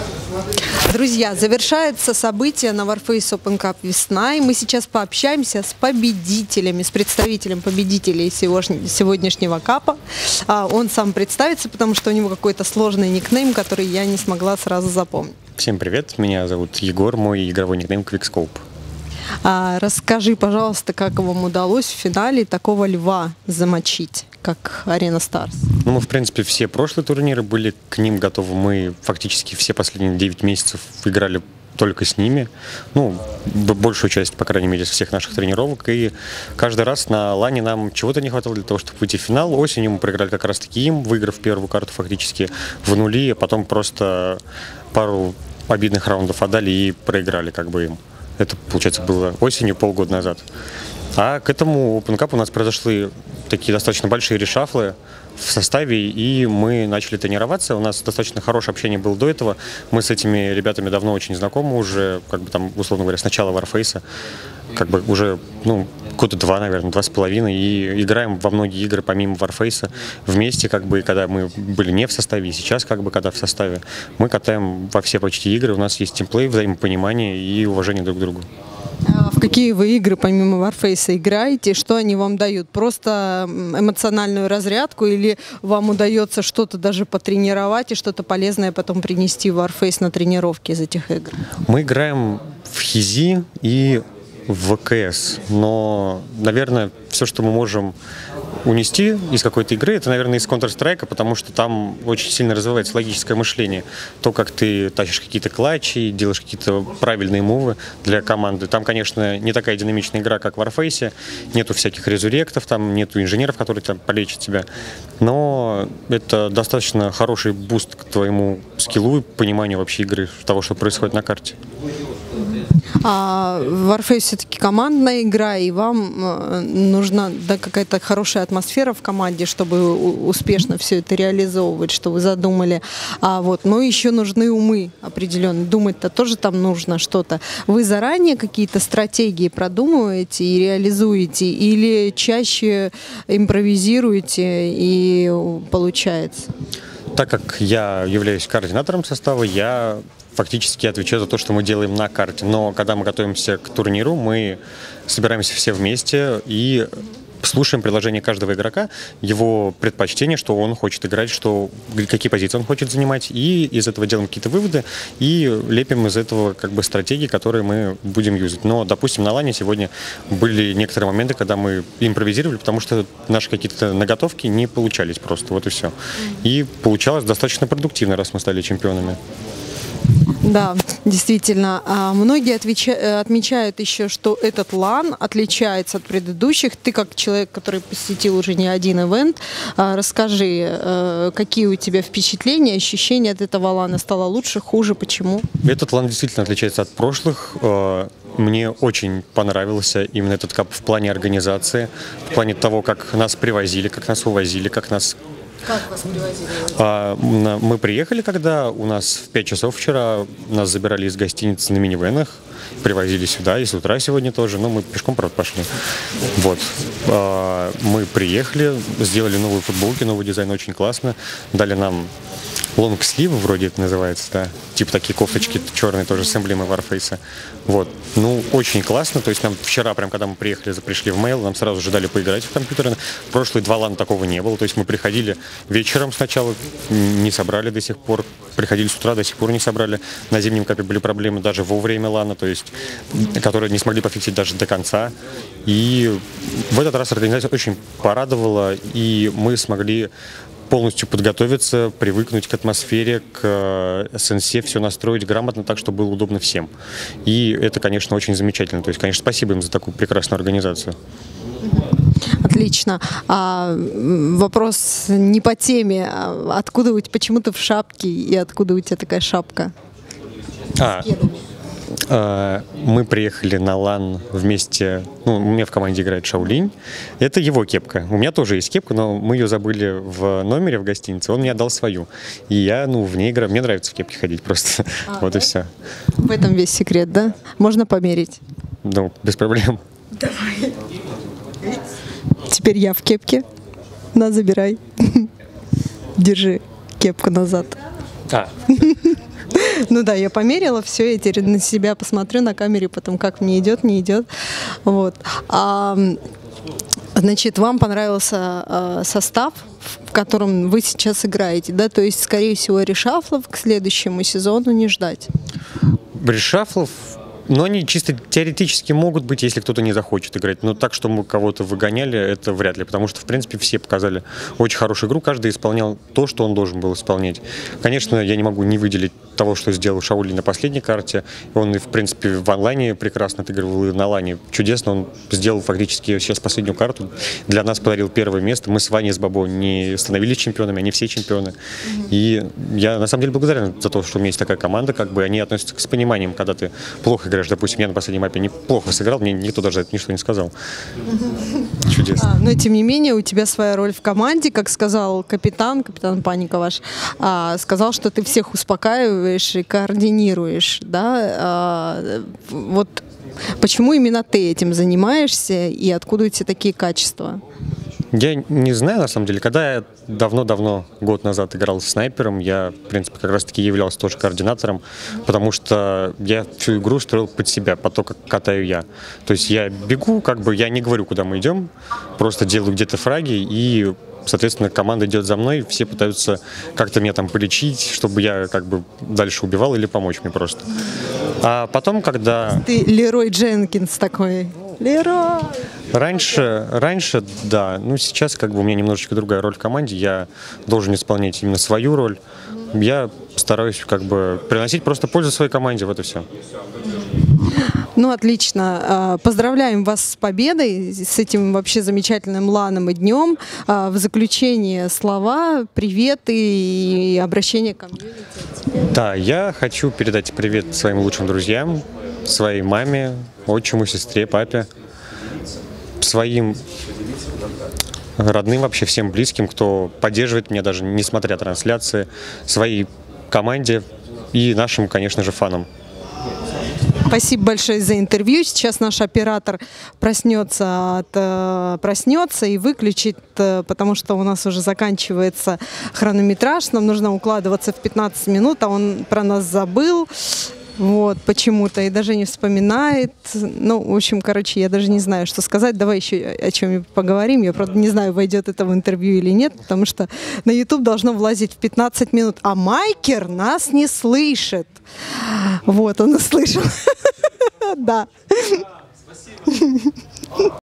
Друзья, завершается событие на Warface Open Cup весна, и мы сейчас пообщаемся с победителями, с представителем победителей сегодняшнего капа. Он сам представится, потому что у него какой-то сложный никнейм, который я не смогла сразу запомнить. Всем привет, меня зовут Егор, мой игровой никнейм Quickscope. Расскажи, пожалуйста, как вам удалось в финале такого льва замочить, как Arena Stars? Ну, мы, в принципе, все прошлые турниры были к ним готовы. Мы фактически все последние 9 месяцев играли только с ними. Ну, большую часть, по крайней мере, из всех наших тренировок. И каждый раз на лане нам чего-то не хватало для того, чтобы выйти в финал. Осенью мы проиграли как раз-таки им, выиграв первую карту фактически в нули, а потом просто пару обидных раундов отдали и проиграли как бы им. Это, получается, было осенью, полгода назад. А к этому Open Cup у нас произошли такие достаточно большие решафлы в составе, и мы начали тренироваться. У нас достаточно хорошее общение было до этого. Мы с этими ребятами давно очень знакомы уже, как бы там, условно говоря, с начала Warface. Как бы уже, года 2, наверное, 2,5, и играем во многие игры помимо Warface вместе, как бы, когда мы были не в составе, и сейчас, как бы, когда в составе. Мы катаем во все почти игры, у нас есть тимплей, взаимопонимание и уважение друг к другу. В какие вы игры помимо Warface играете? Что они вам дают? Просто эмоциональную разрядку или вам удается что-то даже потренировать и что-то полезное потом принести в Warface на тренировки из этих игр? Мы играем в Хизи и в КС, но, наверное, все, что мы можем унести из какой-то игры, это, наверное, из Counter-Strike, потому что там очень сильно развивается логическое мышление. То, как ты тащишь какие-то клатчи, делаешь какие-то правильные мувы для команды. Там, конечно, не такая динамичная игра, как в Warface, нету всяких резуректов, там нету инженеров, которые там полечат тебя. Но это достаточно хороший буст к твоему скиллу и пониманию вообще игры, того, что происходит на карте. Warface все-таки командная игра, и вам нужна какая-то хорошая атмосфера в команде, чтобы успешно все это реализовывать, что вы задумали. Но еще нужны умы определенно. Думать-то тоже там нужно что-то. Вы заранее какие-то стратегии продумываете и реализуете, или чаще импровизируете и получается? Так как я являюсь координатором состава, я фактически отвечаю за то, что мы делаем на карте. Но когда мы готовимся к турниру, мы собираемся все вместе и слушаем предложение каждого игрока, его предпочтения, что он хочет играть, какие позиции он хочет занимать, и из этого делаем какие-то выводы и лепим из этого как бы стратегии, которые мы будем юзать. Но, допустим, на лане сегодня были некоторые моменты, когда мы импровизировали, потому что наши какие-то наготовки не получались просто, вот и все. И получалось достаточно продуктивно, раз мы стали чемпионами. Да, действительно. Многие отмечают еще, что этот лан отличается от предыдущих. Ты, как человек, который посетил уже не один ивент, расскажи, какие у тебя впечатления, ощущения от этого лана? Стало лучше, хуже, почему? Этот лан действительно отличается от прошлых. Мне очень понравился именно этот кап в плане организации, в плане того, как нас привозили, как нас увозили, как вас привозили? Мы приехали, когда у нас в 5 часов вчера нас забирали из гостиницы на минивенах, привозили сюда, и с утра сегодня тоже, но мы пешком, правда, пошли. Вот. Мы приехали, сделали новые футболки, новый дизайн, очень классно, дали нам лонгсливы, вроде это называется, да, типа такие кофточки черные, тоже с эмблемой Warface. Вот. Очень классно, то есть нам вчера, прям когда мы пришли в Mail, нам сразу же дали поиграть в компьютеры. Прошлые 2 лана такого не было, то есть мы приходили вечером сначала, не собрали до сих пор, приходили с утра, до сих пор не собрали. На зимнем капе были проблемы даже во время лана, то есть, которые не смогли пофиксить даже до конца. И в этот раз организация очень порадовала, и мы смогли полностью подготовиться, привыкнуть к атмосфере, к СНС, все настроить грамотно так, чтобы было удобно всем. И это, конечно, очень замечательно. То есть, конечно, спасибо им за такую прекрасную организацию. Отлично. Вопрос не по теме. Почему ты в шапке и откуда у тебя такая шапка? Мы приехали на лан вместе, у меня в команде играет Шаолинь, это его кепка. У меня тоже есть кепка, но мы ее забыли в номере в гостинице, он мне отдал свою. И я, в ней играю, мне нравится в кепке ходить просто, вот да? И все. В этом весь секрет, да? Можно померить? Без проблем. Давай. Теперь я в кепке. На, забирай. Держи кепку назад. Ну да, я померила все, я теперь на себя посмотрю на камере, потом как мне идет, не идет. Вот. Значит, вам понравился состав, в котором вы сейчас играете, да? То есть, скорее всего, решафлов к следующему сезону не ждать. Решафлов, но они чисто теоретически могут быть, если кто-то не захочет играть. Но так, что мы кого-то выгоняли, это вряд ли. Потому что, в принципе, все показали очень хорошую игру. Каждый исполнял то, что он должен был исполнять. Конечно, я не могу не выделить того, что сделал Шаули на последней карте. Он, в принципе, в онлайне прекрасно отыгрывал, и на лане чудесно. Он сделал фактически сейчас последнюю карту. Для нас подарил первое место. Мы с Ваней, с Бабо не становились чемпионами, они все чемпионы. И я, на самом деле, благодарен за то, что у меня есть такая команда. Как бы они относятся с пониманием, когда ты плохо играешь. Допустим, я на последней мапе неплохо сыграл, мне никто даже это ничто не сказал. Чудесно. Но, тем не менее, у тебя своя роль в команде, как сказал капитан Паника ваш, сказал, что ты всех успокаиваешь и координируешь, да? Вот почему именно ты этим занимаешься и откуда у тебя такие качества? Я не знаю, на самом деле. Когда я давно-давно, год назад играл с снайпером, я, в принципе, как раз-таки являлся тоже координатором, потому что я всю игру строил под себя, под то, как катаю я. То есть я бегу, как бы я не говорю, куда мы идем, просто делаю где-то фраги, и, соответственно, команда идет за мной, все пытаются как-то меня там полечить, чтобы я как бы дальше убивал или помочь мне просто. А потом, когда... Ты Лерой Дженкинс такой. Лерой! Раньше, да. Ну, сейчас как бы у меня немножечко другая роль в команде. Я должен исполнять именно свою роль. Я стараюсь как бы приносить просто пользу своей команде, вот и все. Ну, отлично. Поздравляем вас с победой, с этим вообще замечательным ланом и днем. В заключение слова, приветы и обращение к комьюнити. Да, я хочу передать привет своим лучшим друзьям, своей маме, отчиму, сестре, папе, своим родным, вообще всем близким, кто поддерживает меня даже несмотря трансляции, своей команде и нашим, конечно же, фанам. Спасибо большое за интервью. Сейчас наш оператор проснется и выключит, потому что у нас уже заканчивается хронометраж. Нам нужно укладываться в 15 минут, а он про нас забыл. Вот, почему-то, и даже не вспоминает. Ну, в общем, короче, я даже не знаю, что сказать. Давай еще о чем-нибудь поговорим. Я, правда, не знаю, войдет это в интервью или нет, потому что на YouTube должно влазить в 15 минут. А Майкер нас не слышит. Вот, он услышал. Да.